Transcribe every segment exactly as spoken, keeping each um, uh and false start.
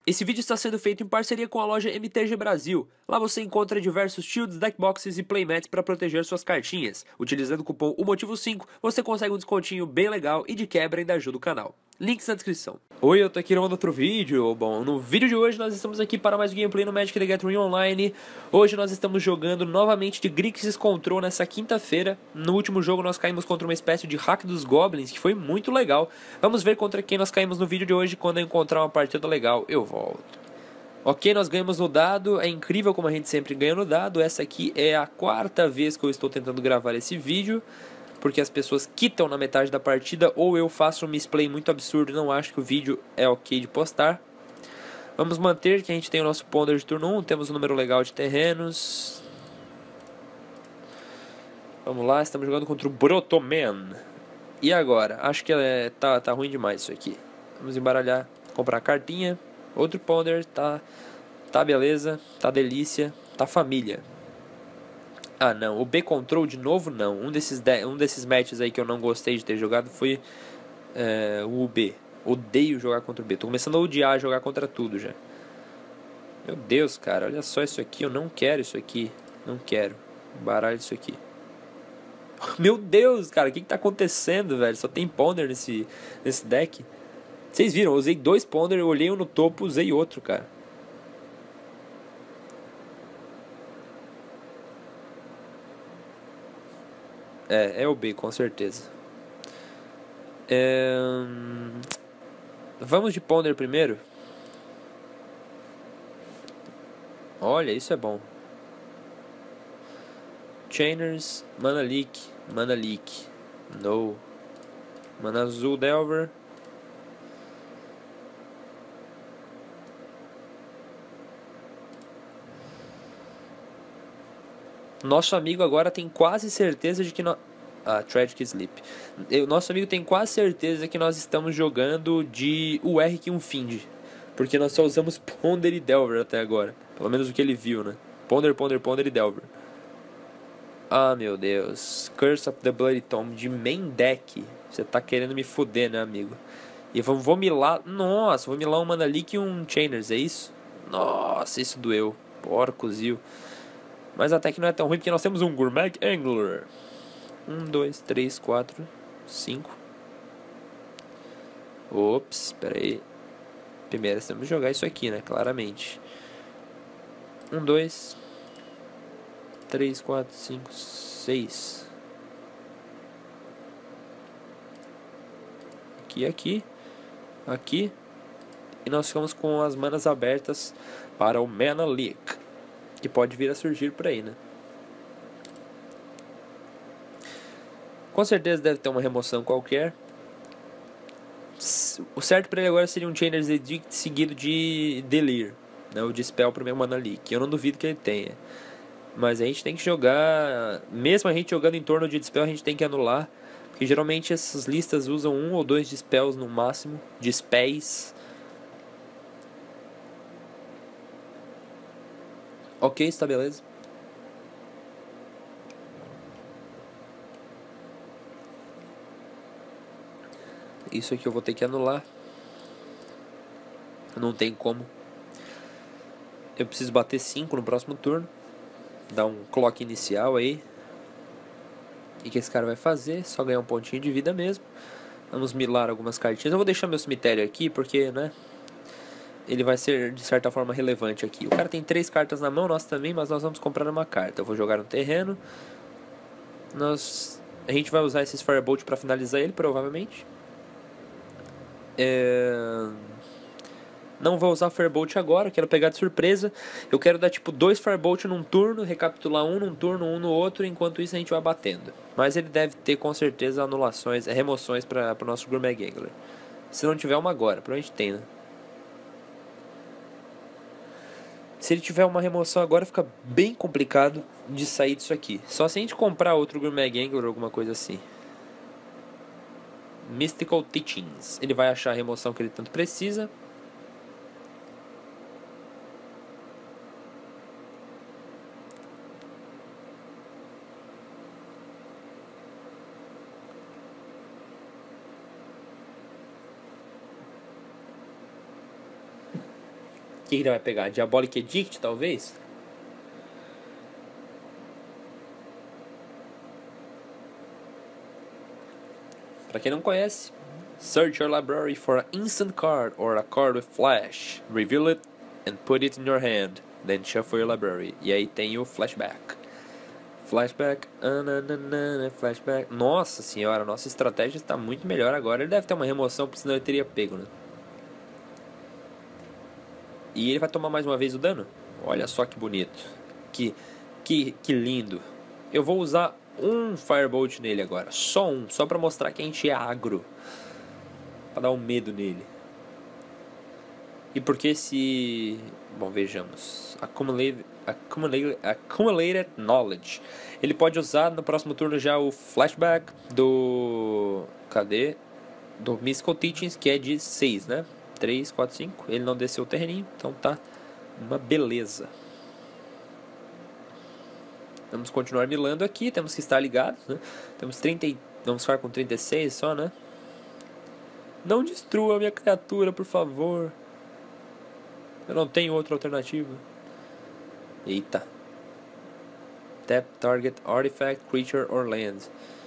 Esse vídeo está sendo feito em parceria com a loja M T G Brasil. Lá você encontra diversos shields, deckboxes e playmats para proteger suas cartinhas. Utilizando o cupom O Motivo cinco, você consegue um descontinho bem legal e de quebra ainda ajuda o canal. Links na descrição. Oi, eu tô aqui gravando outro vídeo. Bom, no vídeo de hoje nós estamos aqui para mais gameplay no Magic the Gathering Online. Hoje nós estamos jogando novamente de Grixis Control nessa quinta-feira. No último jogo nós caímos contra uma espécie de hack dos Goblins, que foi muito legal. Vamos ver contra quem nós caímos no vídeo de hoje. Quando eu encontrar uma partida legal, eu volto. Ok, nós ganhamos no dado. É incrível como a gente sempre ganha no dado. Essa aqui é a quarta vez que eu estou tentando gravar esse vídeo, porque as pessoas quitam na metade da partida, ou eu faço um misplay muito absurdo e não acho que o vídeo é ok de postar. Vamos manter que a gente tem o nosso ponder de turno um, temos um número legal de terrenos. Vamos lá, estamos jogando contra o Brotoman. E agora? Acho que é, tá, tá ruim demais isso aqui. Vamos embaralhar, comprar cartinha. Outro ponder, tá, tá beleza, tá delícia, tá família. Ah não, o B-Control de novo não. Um desses, de... um desses matches aí que eu não gostei de ter jogado foi é, o B. Odeio jogar contra o B. Tô começando a odiar jogar contra tudo já. Meu Deus, cara, olha só isso aqui. Eu não quero isso aqui. Não quero. Baralho isso aqui. Meu Deus, cara, o que que tá acontecendo, velho? Só tem ponder nesse, nesse deck. Vocês viram, eu usei dois ponder, eu olhei um no topo, usei outro, cara. É, é o B, com certeza. É... Vamos de ponder primeiro. Olha, isso é bom. Chainers, Mana Leak, Mana Leak. No. Mana Azul, Delver. Nosso amigo agora tem quase certeza de que nós... Ah, Tragic Sleep. O nosso amigo tem quase certeza que nós estamos jogando de U R que um Find. Porque nós só usamos Ponder e Delver até agora. Pelo menos o que ele viu, né? Ponder, Ponder, Ponder e Delver. Ah, meu Deus. Curse of the Bloody Tomb de main deck. Você tá querendo me foder, né, amigo? E vamos vou milar... Nossa, vou milar um Mana Leak e um Chainers, é isso? Nossa, isso doeu. Porcos, viu? Mas até que não é tão ruim, porque nós temos um Gourmet Angler. Um, dois, três, quatro, cinco. Ops, espera aí. Primeiro temos que jogar isso aqui, né? Claramente. Um, dois, três, quatro, cinco, seis. Aqui, aqui. Aqui. E nós ficamos com as manas abertas para o Mana Leak, que pode vir a surgir por aí, né? Com certeza deve ter uma remoção qualquer. O certo para ele agora seria um Chainer's Edict seguido de Delir, né? O Dispel para o meu Mana Leak. Eu não duvido que ele tenha. Mas a gente tem que jogar... Mesmo a gente jogando em torno de Dispel, a gente tem que anular. Porque geralmente essas listas usam um ou dois Dispels no máximo. Dispels. Ok, está beleza. Isso aqui eu vou ter que anular. Não tem como. Eu preciso bater cinco no próximo turno. Dar um clock inicial aí. E o que esse cara vai fazer? Só ganhar um pontinho de vida mesmo. Vamos milar algumas cartinhas. Eu vou deixar meu cemitério aqui porque, né, ele vai ser de certa forma relevante aqui. O cara tem três cartas na mão, nós também, mas nós vamos comprar uma carta. Eu vou jogar no terreno. Nós... A gente vai usar esses Firebolt para finalizar ele, provavelmente. É... Não vou usar Firebolt agora, quero pegar de surpresa. Eu quero dar tipo dois Firebolt num turno, recapitular um num turno, um no outro. Enquanto isso a gente vai batendo. Mas ele deve ter com certeza anulações, remoções para o nosso Gourmet Angler. Se não tiver uma agora, provavelmente tem, né? Se ele tiver uma remoção agora, fica bem complicado de sair disso aqui. Só se a gente comprar outro Gourmet Angler ou alguma coisa assim. Mystical Teachings. Ele vai achar a remoção que ele tanto precisa. O que ele vai pegar? Diabolic Edict, talvez? Pra quem não conhece, search your library for an instant card or a card with flash. Reveal it and put it in your hand. Then shuffle your library. E aí tem o flashback. Flashback. Ananana, flashback. Nossa senhora, nossa estratégia está muito melhor agora. Ele deve ter uma remoção, porque senão ele teria pego, né? E ele vai tomar mais uma vez o dano. Olha só que bonito. Que, que, que lindo. Eu vou usar um Firebolt nele agora. Só um. Só pra mostrar que a gente é agro. Pra dar um medo nele. E porque se... Bom, vejamos. Accumulated, accumulated, accumulated Knowledge. Ele pode usar no próximo turno já o Flashback do... Cadê? Do Mystical Teachings, que é de seis, né? três, quatro, cinco. Ele não desceu o terreninho, então tá uma beleza. Vamos continuar milando aqui, temos que estar ligados, né? Temos trinta e... Vamos ficar com trinta e seis só, né? Não destrua a minha criatura, por favor. Eu não tenho outra alternativa. Eita. Tap target artifact, creature or land.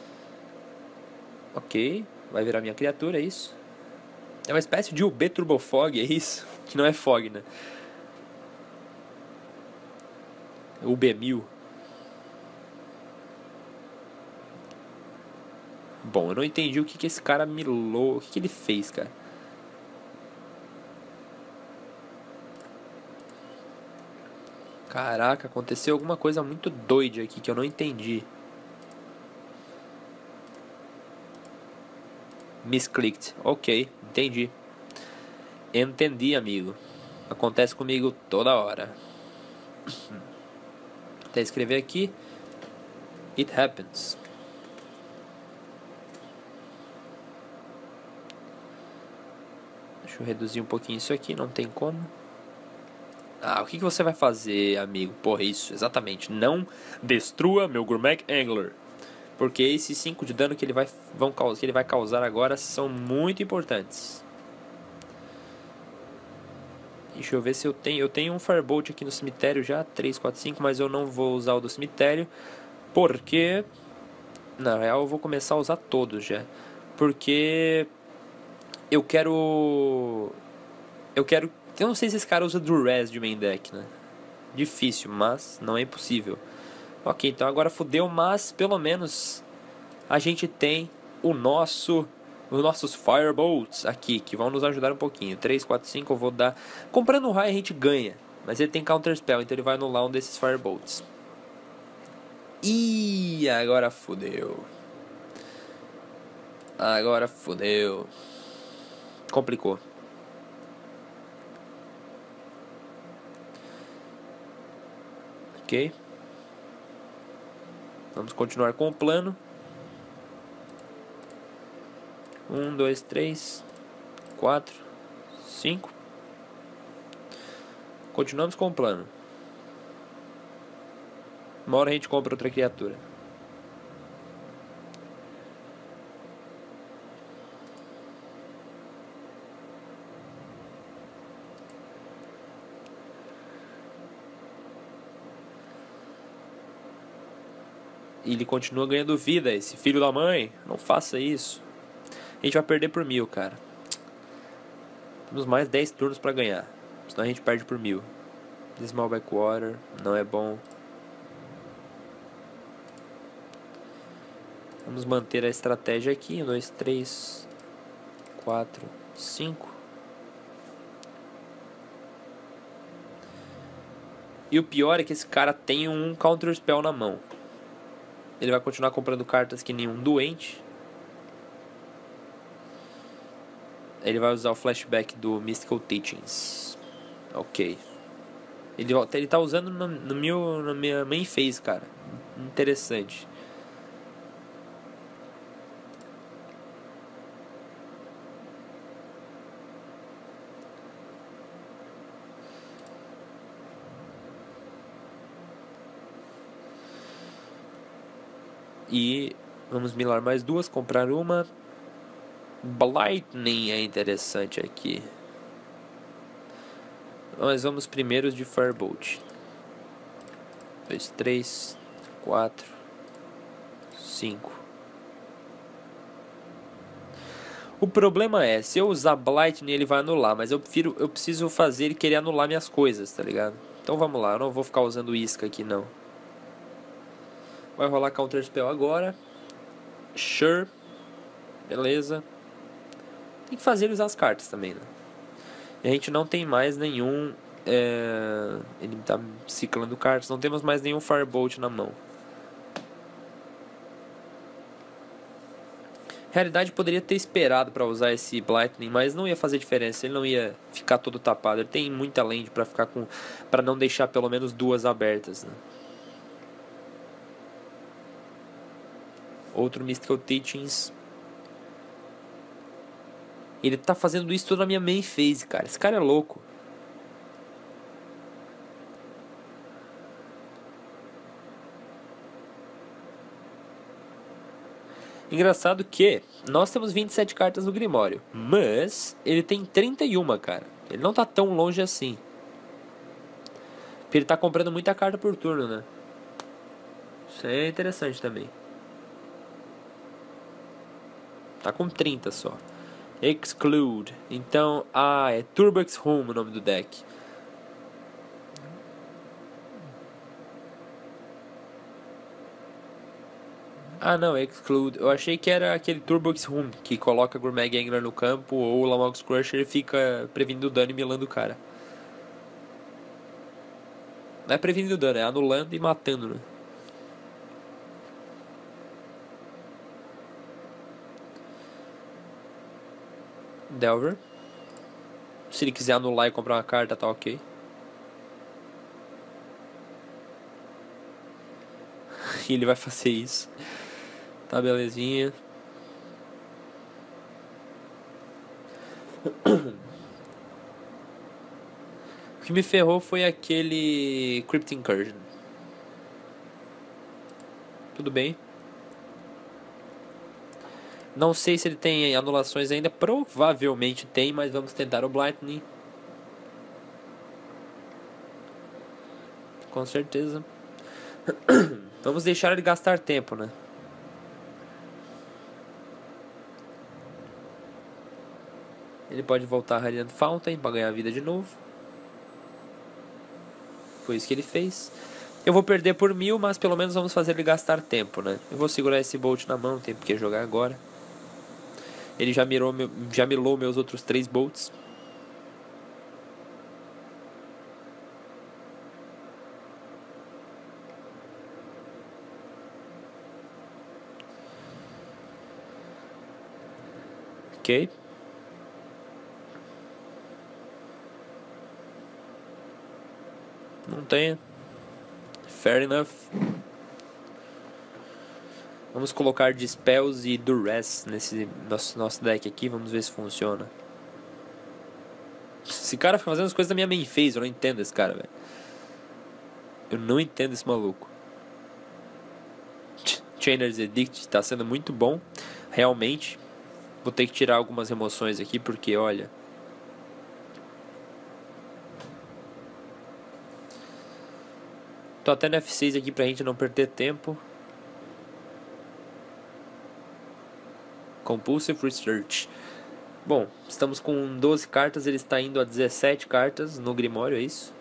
Ok. Vai virar minha criatura, é isso? É uma espécie de U B Turbo Fog, é isso? Que não é Fog, né? U B mil. Bom, eu não entendi o que, que esse cara milou. O que, que ele fez, cara? Caraca, aconteceu alguma coisa muito doida aqui que eu não entendi. Misclicked. Ok, entendi. Entendi, amigo. Acontece comigo toda hora. Até escrever aqui. It happens. Deixa eu reduzir um pouquinho isso aqui, não tem como. Ah, o que, que você vai fazer, amigo? Porra, isso, exatamente. Não destrua meu Gurmag Angler. Porque esses cinco de dano que ele vai, vão, que ele vai causar agora são muito importantes. Deixa eu ver se eu tenho... Eu tenho um Firebolt aqui no cemitério já, três, quatro, cinco, mas eu não vou usar o do cemitério. Porque... Na real, eu vou começar a usar todos já. Porque... Eu quero... Eu quero... Eu não sei se esse cara usa Duress de main deck, né? Difícil, mas não é impossível. Ok, então agora fodeu, mas pelo menos a gente tem o nosso, os nossos Firebolts aqui, que vão nos ajudar um pouquinho. três, quatro, cinco eu vou dar... Comprando um raio a gente ganha, mas ele tem Counter Spell, então ele vai anular um desses Firebolts. Ih, agora fodeu. Agora fodeu. Complicou. Ok. Vamos continuar com o plano. Um, dois, três, quatro, cinco. Continuamos com o plano. Uma hora a gente compra outra criatura. E ele continua ganhando vida, esse filho da mãe. Não faça isso. A gente vai perder por mil, cara. Temos mais dez turnos pra ganhar. Senão a gente perde por mil. Small Backwater, não é bom. Vamos manter a estratégia aqui. um, dois, três, quatro, cinco. E o pior é que esse cara tem um Counter Spell na mão. Ele vai continuar comprando cartas que nenhum doente. Ele vai usar o flashback do Mystical Teachings. Ok. Ele, ele tá usando no, no meu, na minha main phase, cara. Interessante. E vamos milar mais duas, comprar uma. Lightning é interessante aqui. Nós vamos primeiros de Firebolt. dois, três, quatro, cinco. O problema é, se eu usar Blightning ele vai anular, mas eu prefiro, eu preciso fazer ele querer anular minhas coisas, tá ligado? Então vamos lá, eu não vou ficar usando isca aqui não. Vai rolar Counter Spell agora. Sure. Beleza. Tem que fazer ele usar as cartas também, né? E a gente não tem mais nenhum... É... Ele tá ciclando cartas, não temos mais nenhum Firebolt na mão. Realidade, poderia ter esperado para usar esse Blightning, mas não ia fazer diferença, ele não ia ficar todo tapado. Ele tem muita land para ficar com, para não deixar pelo menos duas abertas, né? Outro Mystical Teachings. Ele tá fazendo isso tudo na minha main phase, cara. Esse cara é louco. Engraçado que nós temos vinte e sete cartas no Grimório, mas ele tem trinta e uma, cara. Ele não tá tão longe assim. Porque ele tá comprando muita carta por turno, né? Isso aí é interessante também. Tá com trinta só. Exclude. Então, ah, é Turbox Home o nome do deck. Ah, não, Exclude. Eu achei que era aquele Turbox Home que coloca Gourmet Gangler no campo ou o Lamox Crusher e fica prevenindo o dano e milando o cara. Não é prevenindo o dano, é anulando e matando, né? Delver. Se ele quiser anular e comprar uma carta, tá ok. E ele vai fazer isso. Tá, belezinha. O que me ferrou foi aquele Crypt Incursion. Tudo bem. Não sei se ele tem anulações ainda. Provavelmente tem, mas vamos tentar o Blightning. Com certeza. Vamos deixar ele gastar tempo, né? Ele pode voltar a Radiant Fountain para ganhar vida de novo. Foi isso que ele fez. Eu vou perder por mil, mas pelo menos vamos fazer ele gastar tempo, né? Eu vou segurar esse Bolt na mão, não tem porque jogar agora. Ele já mirou, meu, já milou meus outros três Bolts. Ok. Não tem. Fair enough. Vamos colocar Dispels e Duress nesse nosso, nosso deck aqui. Vamos ver se funciona. Esse cara fica fazendo as coisas da minha main phase. Eu não entendo esse cara, velho. Eu não entendo esse maluco. Chainer's Edict tá sendo muito bom. Realmente. Vou ter que tirar algumas remoções aqui, porque, olha... Tô até no F seis aqui pra gente não perder tempo. Compulsive Research. Bom, estamos com doze cartas, ele está indo a dezessete cartas no Grimório, é isso?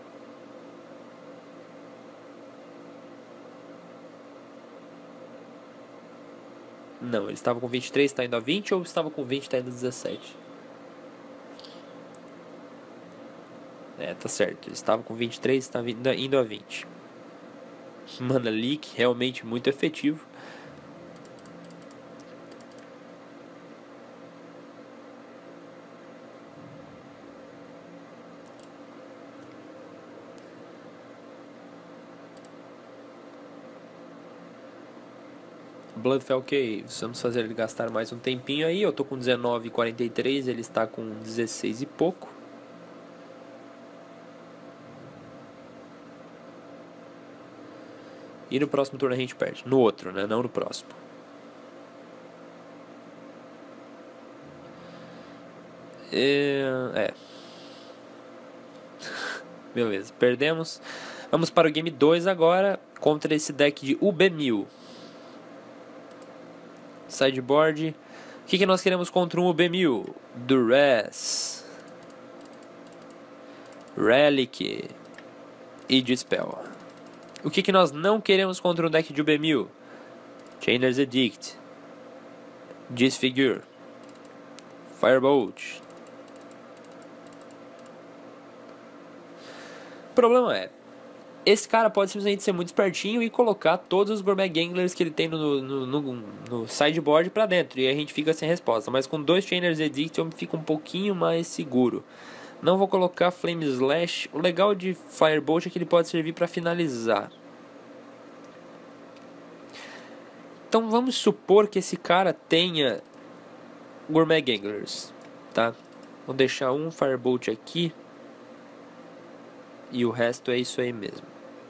Não, ele estava com vinte e três, está indo a vinte, ou estava com vinte, está indo a dezessete? É, tá certo, ele estava com vinte e três, está indo a vinte. Mana Leak, realmente muito efetivo. Bloodfell Caves, vamos fazer ele gastar mais um tempinho aí. Eu tô com dezenove e quarenta e três, ele está com dezesseis e pouco. E no próximo turno a gente perde. No outro, né? Não no próximo. É... é. Beleza, perdemos. Vamos para o game dois agora, contra esse deck de U B mil. Sideboard. O que, que nós queremos contra um U B mil? Duress, Relic e Dispel. O que, que nós não queremos contra um deck de U B mil? Chainer's Edict, Disfigure, Firebolt. O problema é, esse cara pode simplesmente ser muito espertinho e colocar todos os Gourmet Ganglers que ele tem no, no, no, no sideboard pra dentro, e a gente fica sem resposta. Mas com dois Chainer's Edict eu fico um pouquinho mais seguro. Não vou colocar Flame Slash. O legal de Firebolt é que ele pode servir pra finalizar. Então vamos supor que esse cara tenha Gourmet Ganglers, tá? Vou deixar um Firebolt aqui e o resto é isso aí mesmo.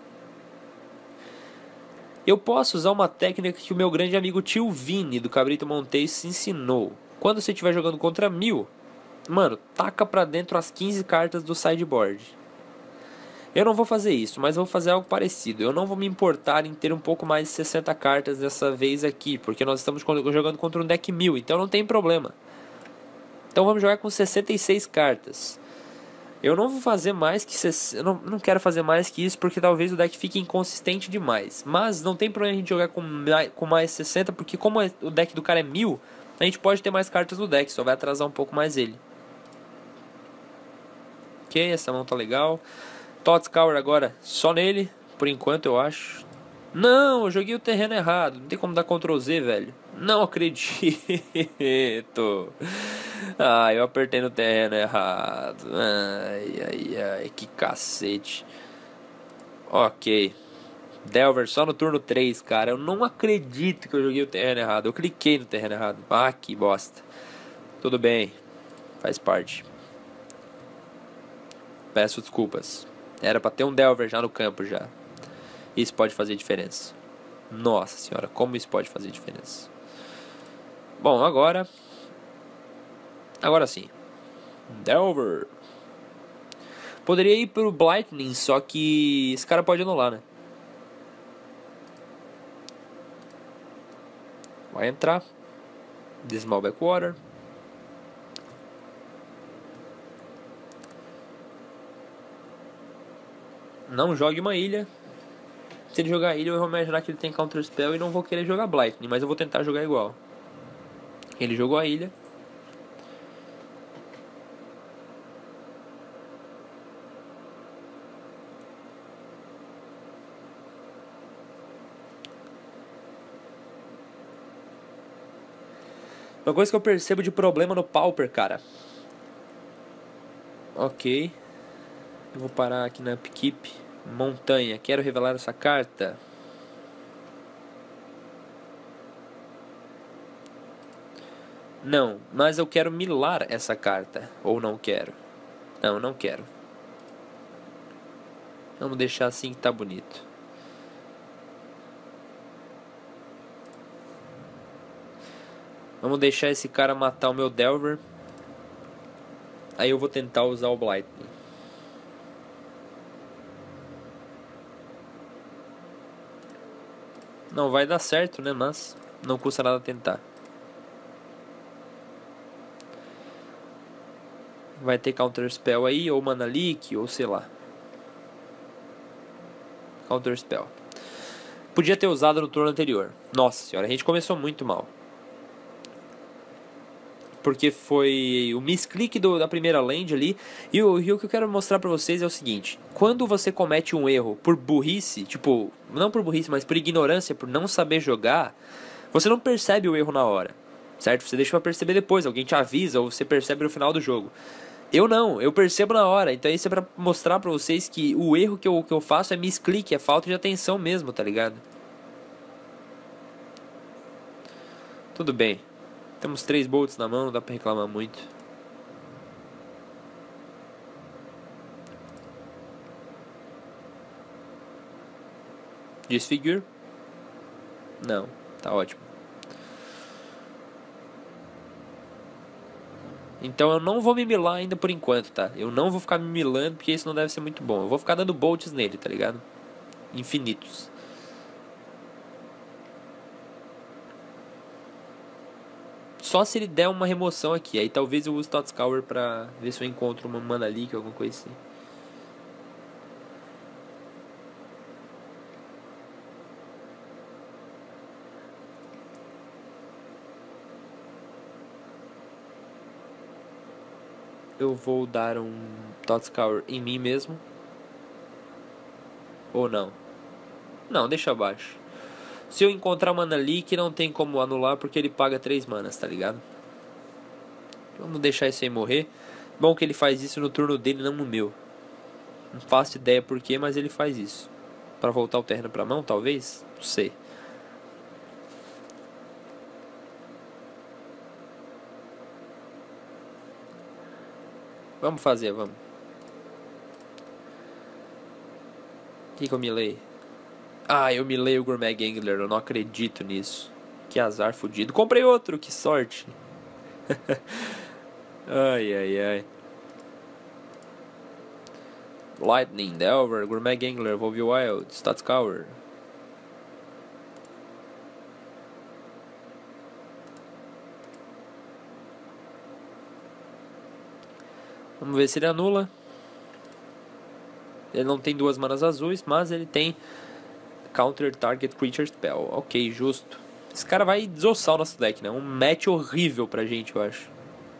Eu posso usar uma técnica que o meu grande amigo tio Vini do Cabrito Montes ensinou. Quando você estiver jogando contra mil, mano, taca pra dentro as quinze cartas do sideboard. Eu não vou fazer isso, mas vou fazer algo parecido. Eu não vou me importar em ter um pouco mais de sessenta cartas dessa vez aqui, porque nós estamos jogando contra um deck mil, então não tem problema. Então vamos jogar com sessenta e seis cartas. Eu não vou fazer mais que... Eu não, não quero fazer mais que isso, porque talvez o deck fique inconsistente demais. Mas não tem problema a gente jogar com mais, com mais sessenta, porque como o deck do cara é mil, a gente pode ter mais cartas no deck, só vai atrasar um pouco mais ele. Ok, essa mão tá legal. Tots Cower agora só nele, por enquanto eu acho. Não, eu joguei o terreno errado. Não tem como dar control Z, velho. Não acredito. Ah, eu apertei no terreno errado. Ai, ai, ai, que cacete. Ok. Delver só no turno três, cara. Eu não acredito que eu joguei o terreno errado. Eu cliquei no terreno errado. Ah, que bosta. Tudo bem. Faz parte. Peço desculpas. Era pra ter um Delver já no campo já. Isso pode fazer diferença. Nossa senhora, como isso pode fazer diferença. Bom, agora... Agora sim. Delver. Poderia ir pro Blightning, só que esse cara pode anular, né? Vai entrar. Dismal Backwater. Não jogue uma ilha. Se ele jogar ilha, eu vou imaginar que ele tem Counter Spell e não vou querer jogar Blightning, mas eu vou tentar jogar igual. Ele jogou a ilha. Uma coisa que eu percebo de problema no Pauper, cara. Ok. Eu vou parar aqui na Upkeep. Montanha. Quero revelar essa carta. Não, mas eu quero milar essa carta. Ou não quero. Não, não quero. Vamos deixar assim que tá bonito. Vamos deixar esse cara matar o meu Delver. Aí eu vou tentar usar o Blightning. Não vai dar certo, né? Mas não custa nada tentar. Vai ter Counter Spell aí, ou Mana Leak, ou sei lá. Counter Spell. Podia ter usado no turno anterior. Nossa senhora, a gente começou muito mal. Porque foi o misclick do, da primeira land ali. E o, e o que eu quero mostrar pra vocês é o seguinte. Quando você comete um erro por burrice, tipo, não por burrice, mas por ignorância, por não saber jogar, você não percebe o erro na hora, certo? Você deixa pra perceber depois, alguém te avisa ou você percebe no final do jogo. Eu não, eu percebo na hora. Então isso é pra mostrar pra vocês que o erro que eu, que eu faço é misclick, é falta de atenção mesmo, tá ligado? Tudo bem. Temos três bolts na mão, não dá pra reclamar muito. Disfigure? Não, tá ótimo. Então eu não vou me milar ainda por enquanto, tá? Eu não vou ficar me milando porque isso não deve ser muito bom. Eu vou ficar dando bolts nele, tá ligado? Infinitos. Só se ele der uma remoção aqui. Aí talvez eu use Totscour pra ver se eu encontro uma Mana Leak ou alguma coisa assim. Eu vou dar um Totscour em mim mesmo. Ou não? Não, deixa abaixo. Se eu encontrar Mana Leak, não tem como anular porque ele paga três manas, tá ligado? Vamos deixar isso aí morrer. Bom que ele faz isso no turno dele, não no meu. Não faço ideia porquê, mas ele faz isso. Pra voltar o terreno pra mão, talvez? Não sei. Vamos fazer, vamos. O que, que eu milei? Ah, eu milei o Gourmet Gangler. Eu não acredito nisso. Que azar fudido. Comprei outro, que sorte. Ai, ai, ai. Lightning, Delver, Gourmet Gangler, Volve Wild, Statscour. Vamos ver se ele anula. Ele não tem duas manas azuis, mas ele tem Counter Target Creature Spell. Ok, justo. Esse cara vai desossar o nosso deck, né? Um match horrível pra gente, eu acho.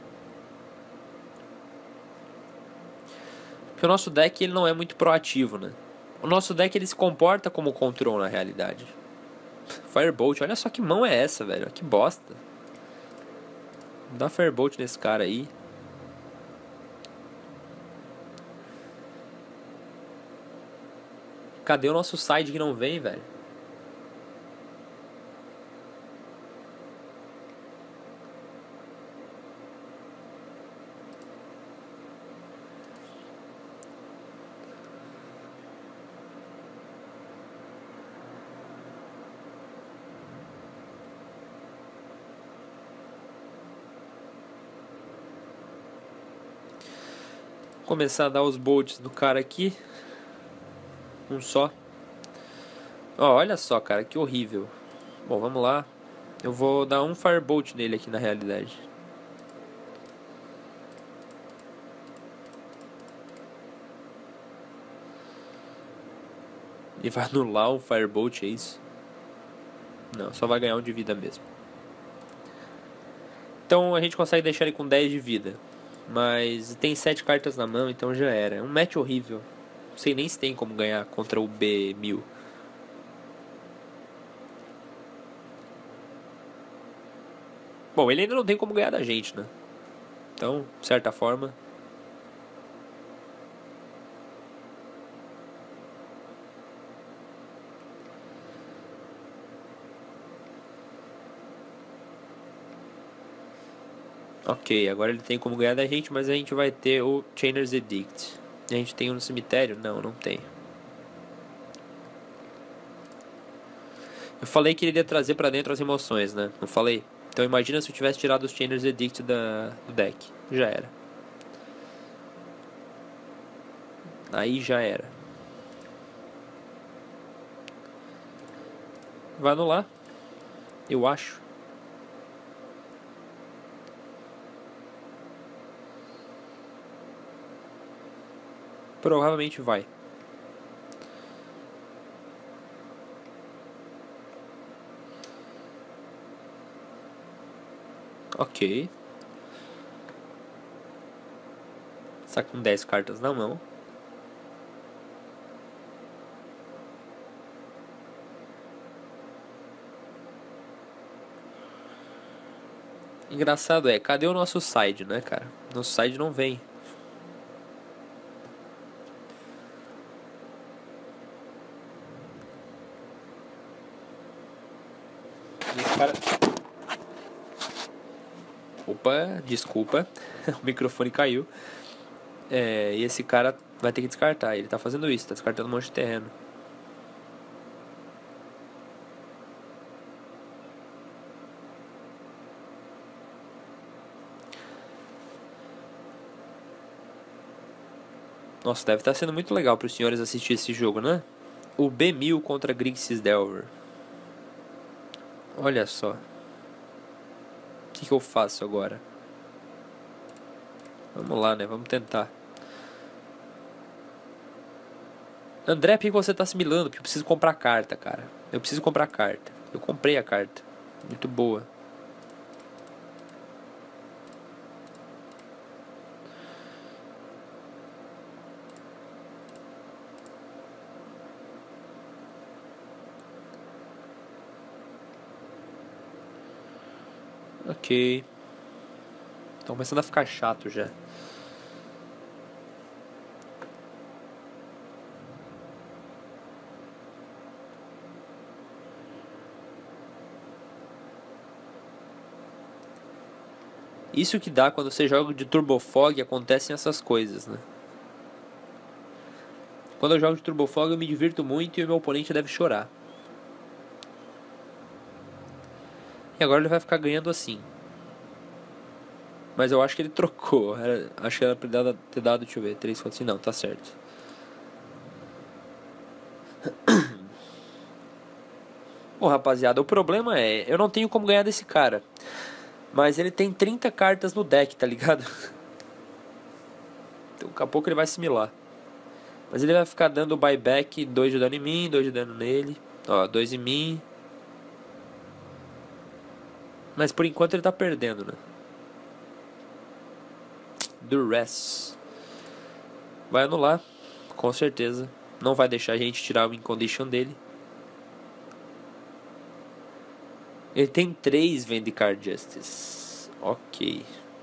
Porque o nosso deck ele não é muito proativo, né? O nosso deck ele se comporta como control na realidade. Firebolt, olha só que mão é essa, velho. Que bosta. Dá Firebolt nesse cara aí. Cadê o nosso side que não vem, velho? Começar a dar os bolts do cara aqui. Um só. Ó, olha só, cara, que horrível. Bom, vamos lá. Eu vou dar um Firebolt nele aqui na realidade. E vai anular um Firebolt, é isso? Não, só vai ganhar um de vida mesmo. Então a gente consegue deixar ele com dez de vida. Mas tem sete cartas na mão, então já era. É um match horrível. Não sei nem se tem como ganhar contra o B mil. Bom, ele ainda não tem como ganhar da gente, né? Então, de certa forma... Ok, agora ele tem como ganhar da gente, mas a gente vai ter o Chainer's Edict. A gente tem um no cemitério? Não, não tem. Eu falei que ele iria trazer pra dentro as emoções, né? Não falei? Então imagina se eu tivesse tirado os Chainer's Edict da, do deck. Já era. Aí já era. Vai anular. Eu acho. Provavelmente vai. Ok. Está com dez cartas na mão. Engraçado é, cadê o nosso side, né, cara? Nosso side não vem. Esse cara... Opa, desculpa. O microfone caiu. É, e esse cara vai ter que descartar. Ele tá fazendo isso, tá descartando um monte de terreno. Nossa, deve estar sendo muito legal para os senhores assistir esse jogo, né? O B mil contra Grixis Delver. Olha só. O que, que eu faço agora? Vamos lá, né? Vamos tentar. André, por que você tá se milando? Porque eu preciso comprar carta, cara. Eu preciso comprar carta. Eu comprei a carta. Muito boa. Ok. Tá começando a ficar chato já. Isso que dá quando você joga de Turbo Fog, acontecem essas coisas, né? Quando eu jogo de Turbo Fog eu me divirto muito e o meu oponente deve chorar. E agora ele vai ficar ganhando assim. Mas eu acho que ele trocou. Era, acho que era pra ele ter dado, deixa eu ver, três, quatro, cinco. Não, tá certo. Bom, rapaziada, o problema é, eu não tenho como ganhar desse cara. Mas ele tem trinta cartas no deck, tá ligado? Então daqui a pouco ele vai assimilar. Mas ele vai ficar dando buyback, dois de dano em mim, dois de dano nele. Ó, dois em mim. Mas por enquanto ele tá perdendo, né? Duress. Vai anular, com certeza. Não vai deixar a gente tirar o win condition dele. Ele tem três Vendicard Justice. Ok.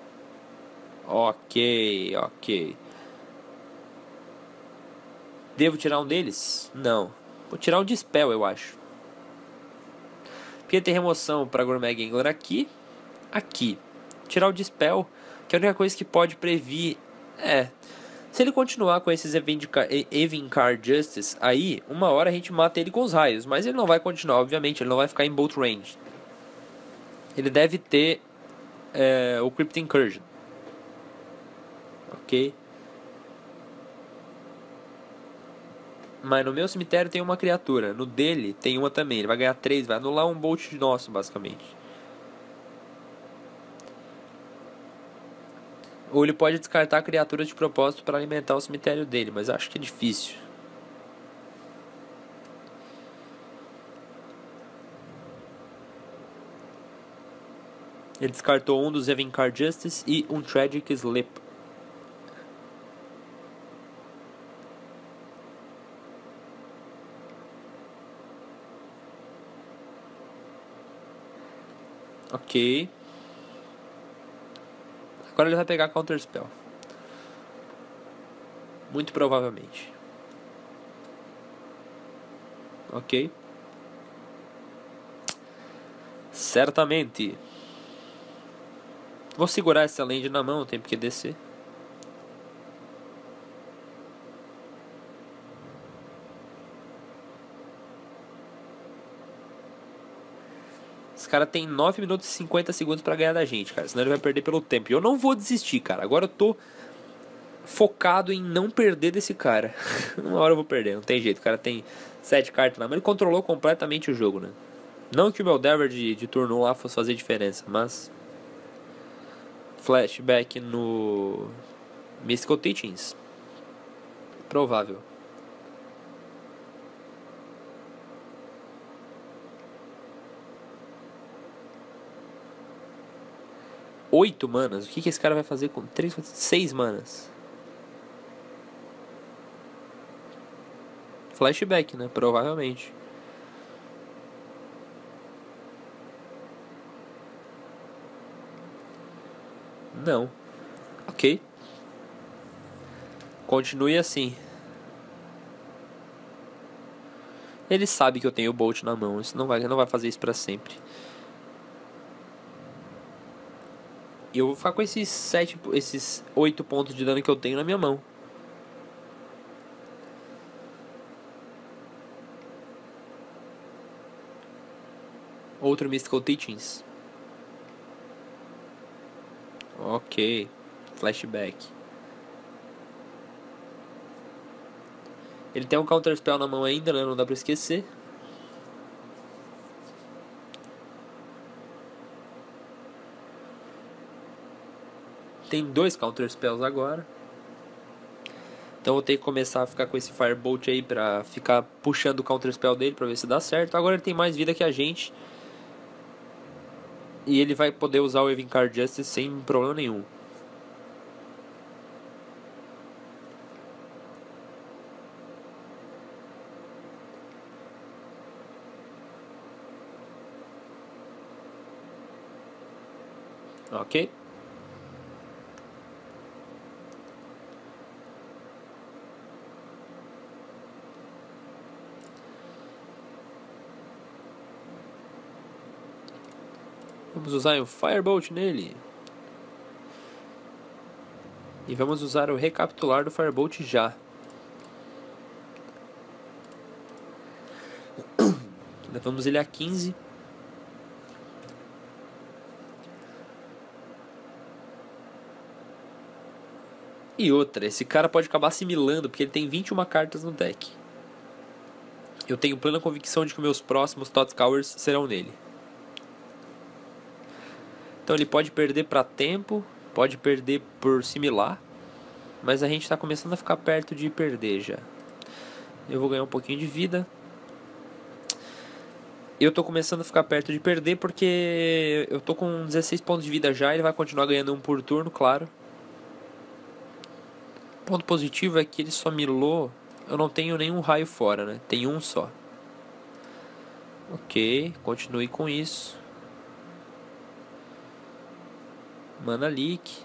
Ok, ok. Devo tirar um deles? Não. Vou tirar um Dispel, eu acho. Porque tem remoção para Gourmet Gangler aqui. Aqui. Tirar o Dispel, que é a única coisa que pode prever. É. Se ele continuar com esses Evincard Justice, aí, uma hora a gente mata ele com os raios. Mas ele não vai continuar, obviamente. Ele não vai ficar em Bolt Range. Ele deve ter é, o Crypt Incursion. Ok. Mas no meu cemitério tem uma criatura. No dele tem uma também. Ele vai ganhar três. Vai anular um Bolt nosso, basicamente. Ou ele pode descartar a criatura de propósito para alimentar o cemitério dele. Mas acho que é difícil. Ele descartou um dos Evincard Justice e um Tragic Sleep. Ok. Agora ele vai pegar Counter Spell. Muito provavelmente. Ok. Certamente. Vou segurar essa land na mão, tem que descer. Esse cara tem nove minutos e cinquenta segundos pra ganhar da gente, cara. Senão ele vai perder pelo tempo. E eu não vou desistir, cara. Agora eu tô focado em não perder desse cara. Uma hora eu vou perder, não tem jeito. O cara tem sete cartas na mão. Ele controlou completamente o jogo, né? Não que o meu Delver de, de turno um lá fosse fazer diferença, mas... Flashback no... Mystical Teachings. Provável. Oito manas? O que, que esse cara vai fazer com três, seis manas? Flashback, né? Provavelmente. Não. Ok. Continue assim. Ele sabe que eu tenho o Bolt na mão. Isso não vai, não vai fazer isso pra sempre. E eu vou ficar com esses sete, esses oito pontos de dano que eu tenho na minha mão. Outro Mystical Teachings. Ok. Flashback. Ele tem um Counter Spell na mão ainda, né? Não dá pra esquecer. Tem dois Counter Spells agora. Então vou ter que começar a ficar com esse Firebolt aí pra ficar puxando o Counter Spell dele pra ver se dá certo. Agora ele tem mais vida que a gente. E ele vai poder usar o Evincard Justice sem problema nenhum. Ok. Vamos usar o Firebolt nele. E vamos usar o recapitular do Firebolt já. Levamos ele a quinze. E outra, esse cara pode acabar assimilando, porque ele tem vinte e uma cartas no deck. Eu tenho plena convicção de que meus próximos Thoughtscowers serão nele. Então ele pode perder para tempo, pode perder por similar, mas a gente está começando a ficar perto de perder já. Eu vou ganhar um pouquinho de vida. Eu tô começando a ficar perto de perder porque eu tô com dezesseis pontos de vida já, ele vai continuar ganhando um por turno, claro. Ponto positivo é que ele só milou. Eu não tenho nenhum raio fora, né? Tem um só. Ok, continue com isso. Mana Leak.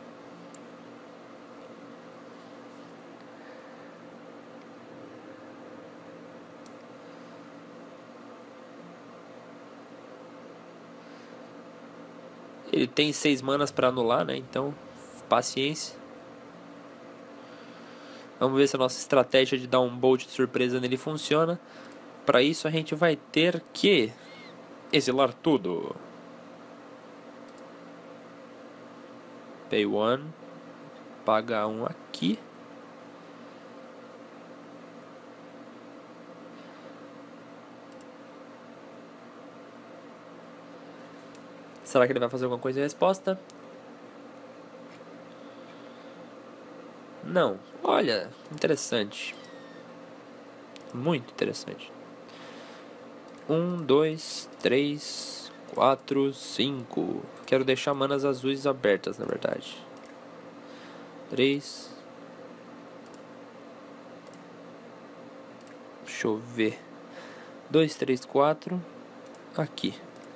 Ele tem seis manas para anular, né? Então, paciência. Vamos ver se a nossa estratégia de dar um bolt de surpresa nele funciona. Para isso a gente vai ter que exilar tudo. Pay one. Pagar um aqui. Será que ele vai fazer alguma coisa em resposta? Não. Olha, interessante. Muito interessante. Um, dois, três, quatro, cinco. Quero deixar manas azuis abertas, na verdade. Três. Deixa eu ver. Dois, três, quatro. Aqui.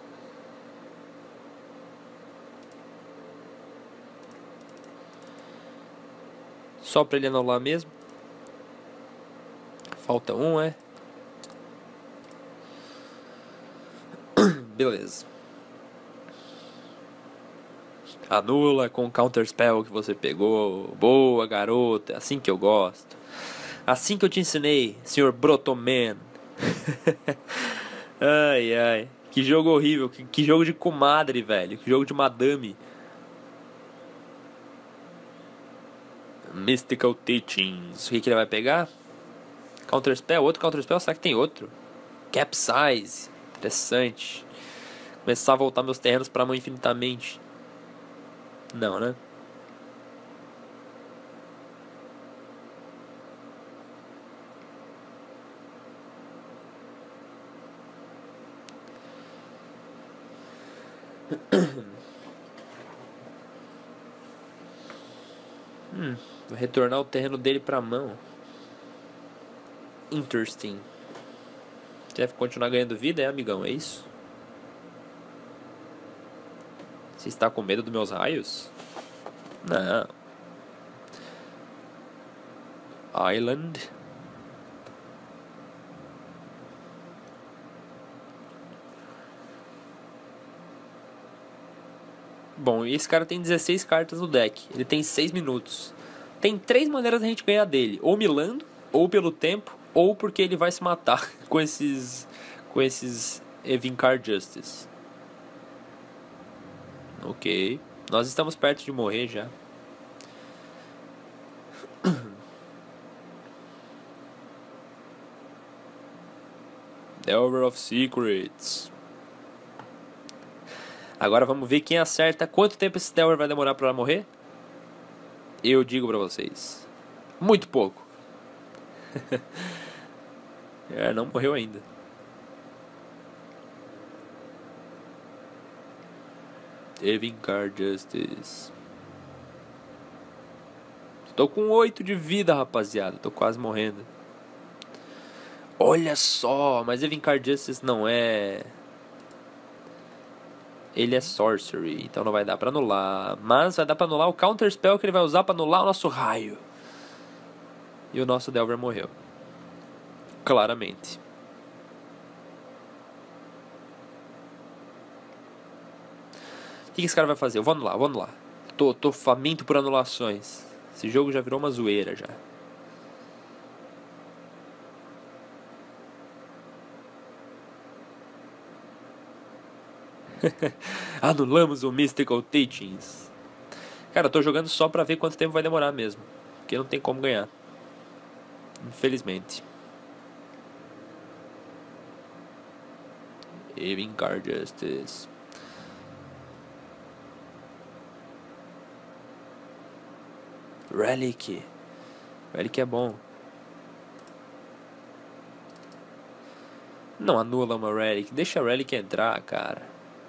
Só pra ele anular mesmo. Falta um, é? Beleza. Anula com o Counter Spell que você pegou. Boa, garota. É assim que eu gosto. Assim que eu te ensinei, senhor Brotoman. Ai, ai. Que jogo horrível. Que, que jogo de comadre, velho. Que jogo de madame. Mystical Teachings. O que, que ele vai pegar? Counter Spell. Outro Counter Spell? Será que tem outro? Capsize. Interessante. Começar a voltar meus terrenos pra mão infinitamente. Não, né? hum, Vou retornar o terreno dele pra mão. Interesting. Você vai continuar ganhando vida, é, amigão? É isso? Você está com medo dos meus raios? Não. Island. Bom, e esse cara tem dezesseis cartas no deck. Ele tem seis minutos. Tem três maneiras da gente ganhar dele. Ou milando, ou pelo tempo, ou porque ele vai se matar com esses com esses Evincard Justice. Ok. Nós estamos perto de morrer já. Delver of Secrets. Agora vamos ver quem acerta. Quanto tempo esse Delver vai demorar pra morrer? Eu digo pra vocês. Muito pouco. É, não morreu ainda. Evincar Justice. Tô com oito de vida, rapaziada. Tô quase morrendo. Olha só, mas Evincar Justice não é... Ele é Sorcery, então não vai dar pra anular. Mas vai dar pra anular o Counter Spell que ele vai usar pra anular o nosso raio. E o nosso Delver morreu. Claramente. O que esse cara vai fazer? Eu vou anular, vou anular. Tô, tô faminto por anulações. Esse jogo já virou uma zoeira já. Anulamos o Mystical Teachings. Cara, eu tô jogando só pra ver quanto tempo vai demorar mesmo. Porque não tem como ganhar. Infelizmente. Evincar Justice. Relic. Relic é bom. Não anula uma Relic. Deixa a Relic entrar, cara.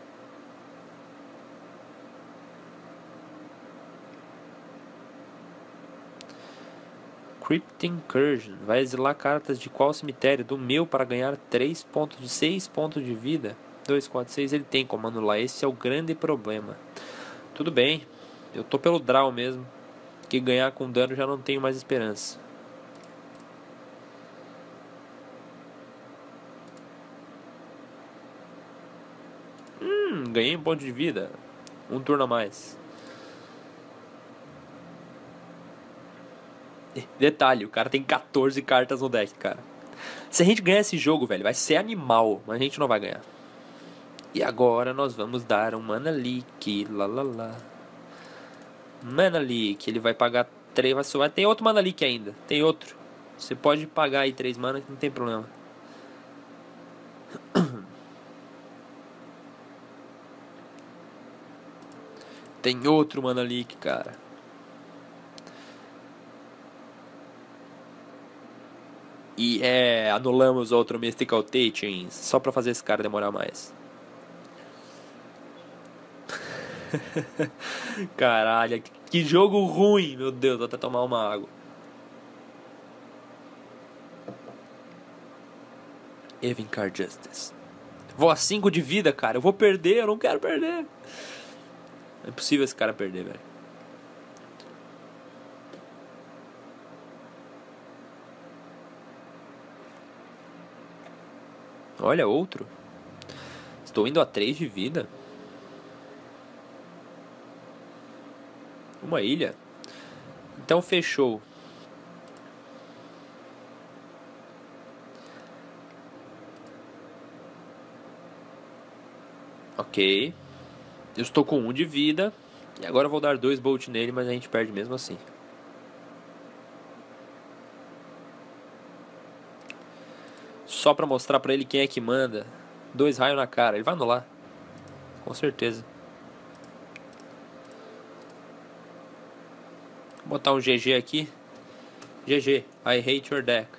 Crypt Incursion. Vai exilar cartas de qual cemitério? Do meu para ganhar três pontos de seis pontos de vida. dois, quatro, seis. Ele tem como anular. Esse é o grande problema. Tudo bem. Eu tô pelo draw mesmo. Que ganhar com dano já não tenho mais esperança. Hum, ganhei um ponto de vida. Um turno a mais. Detalhe, o cara tem quatorze cartas no deck, cara. Se a gente ganhar esse jogo, velho, vai ser animal. Mas a gente não vai ganhar. E agora nós vamos dar um Mana Leak. Lá, lá, lá. Mana Leak. Ele vai pagar três. Vai... Tem outro Mana Leak ainda. Tem outro. Você pode pagar aí três mana que não tem problema. Tem outro Mana Leak, cara. E é, anulamos outro Mystical Teachings só pra fazer esse cara demorar mais. Caralho, que jogo ruim, meu Deus, vou até tomar uma água. Evincar Justice. Vou a cinco de vida, cara. Eu vou perder, eu não quero perder. É impossível esse cara perder, velho. Olha, outro. Estou indo a três de vida. Uma ilha. Então fechou. Ok. Eu estou com um de vida. E agora eu vou dar dois bolt nele, mas a gente perde mesmo assim. Só pra mostrar pra ele quem é que manda. Dois raios na cara. Ele vai anular. Com certeza. Vou botar um G G aqui. G G. I hate your deck.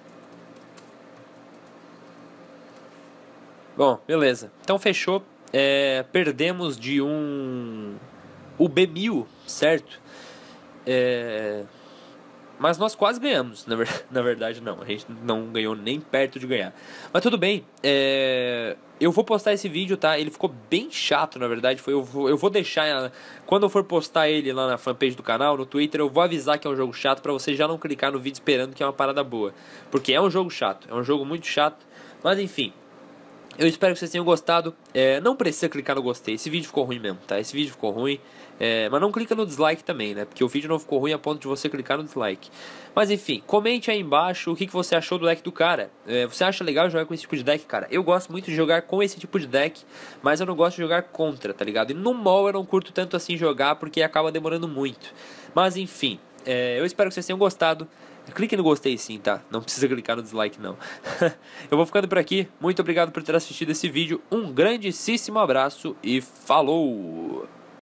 Bom, beleza. Então fechou. É, perdemos de um... O B mil, certo? É... Mas nós quase ganhamos. Na, ver... Na verdade, não. A gente não ganhou nem perto de ganhar. Mas tudo bem. É... Eu vou postar esse vídeo, tá? Ele ficou bem chato, na verdade. Foi, eu, vou, eu vou deixar... Quando eu for postar ele lá na fanpage do canal, no Twitter, eu vou avisar que é um jogo chato pra você já não clicar no vídeo esperando que é uma parada boa. Porque é um jogo chato. É um jogo muito chato. Mas enfim... Eu espero que vocês tenham gostado. É, não precisa clicar no gostei. Esse vídeo ficou ruim mesmo, tá? Esse vídeo ficou ruim. É, mas não clica no dislike também, né? Porque o vídeo não ficou ruim a ponto de você clicar no dislike. Mas enfim, comente aí embaixo o que, que você achou do deck do cara. É, você acha legal jogar com esse tipo de deck, cara? Eu gosto muito de jogar com esse tipo de deck, mas eu não gosto de jogar contra, tá ligado? E no mall eu não curto tanto assim jogar porque acaba demorando muito. Mas enfim, é, eu espero que vocês tenham gostado. Clique no gostei sim, tá? Não precisa clicar no dislike não. Eu vou ficando por aqui. Muito obrigado por ter assistido esse vídeo. Um grandíssimo abraço e falou!